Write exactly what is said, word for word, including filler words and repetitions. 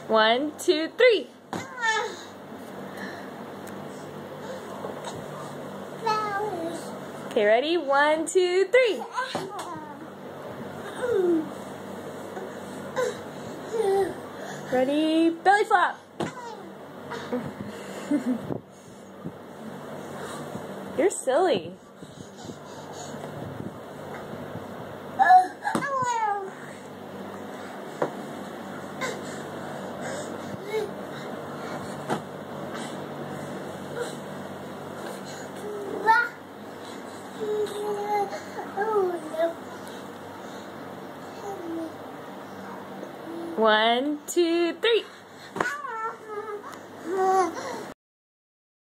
One, two, three. Okay, ready? One, two, three. Ready? Belly flop. You're silly. One, two, three.